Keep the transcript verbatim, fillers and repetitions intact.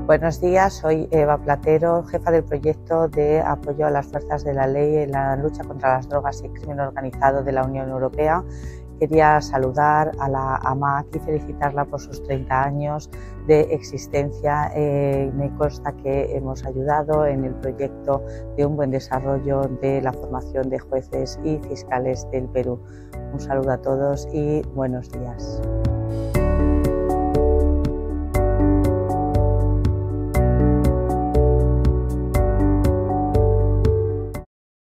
Buenos días, soy Eva Platero, jefa del proyecto de apoyo a las fuerzas de la ley en la lucha contra las drogas y el crimen organizado de la Unión Europea. Quería saludar a la AMAC y felicitarla por sus treinta años de existencia. Eh, me consta que hemos ayudado en el proyecto de un buen desarrollo de la formación de jueces y fiscales del Perú. Un saludo a todos y buenos días.